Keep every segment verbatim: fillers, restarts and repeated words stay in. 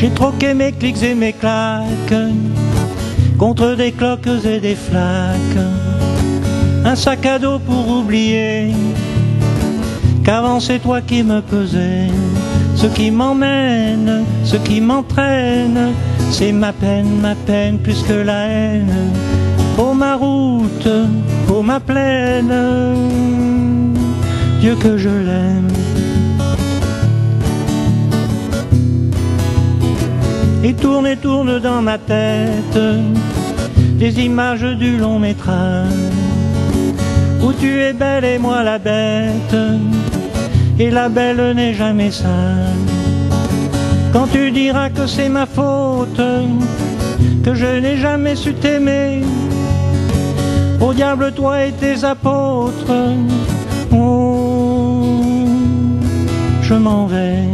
J'ai troqué mes clics et mes claques contre des cloques et des flaques, un sac à dos pour oublier qu'avant c'est toi qui me pesais. Ce qui m'emmène, ce qui m'entraîne, c'est ma peine, ma peine plus que la haine. Oh ma route, oh ma plaine, Dieu que je l'aime. Et tourne et tourne dans ma tête des images du long métrage où tu es belle et moi la bête, et la belle n'est jamais sage. Quand tu diras que c'est ma faute, que je n'ai jamais su t'aimer, au diable toi et tes apôtres, oh, je m'en vais.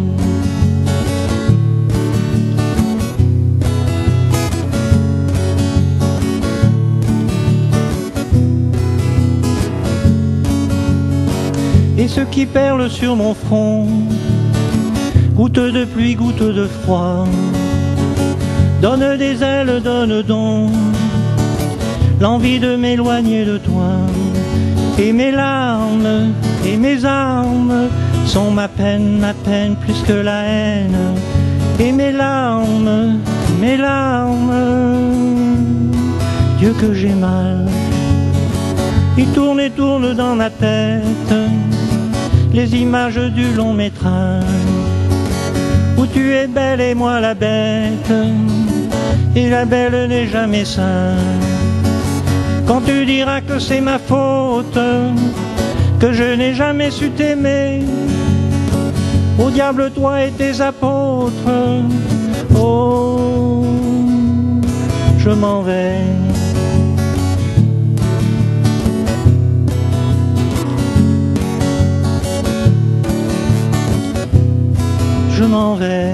Et ce qui perle sur mon front, goutte de pluie, goutte de froid, donne des ailes, donne donc l'envie de m'éloigner de toi. Et mes larmes et mes armes sont ma peine, ma peine plus que la haine. Et mes larmes, mes larmes, Dieu que j'ai mal. Il tourne et tourne dans ma tête les images du long métrage où tu es belle et moi la bête, et la belle n'est jamais sage. Quand tu diras que c'est ma faute, que je n'ai jamais su t'aimer, au diable toi et tes apôtres, oh, je m'en vais. Je m'en vais.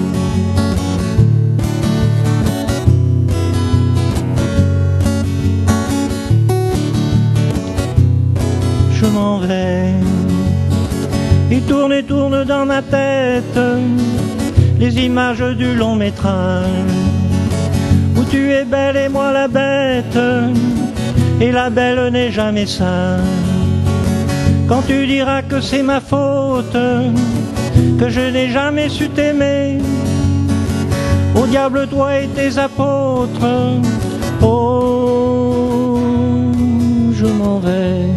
Je m'en vais. Il tourne et tourne dans ma tête les images du long métrage où tu es belle et moi la bête, et la belle n'est jamais sage. Quand tu diras que c'est ma faute, que je n'ai jamais su t'aimer, au diable toi et tes apôtres, oh, je m'en vais.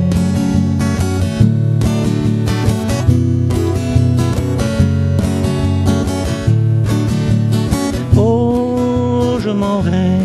Oh, je m'en vais.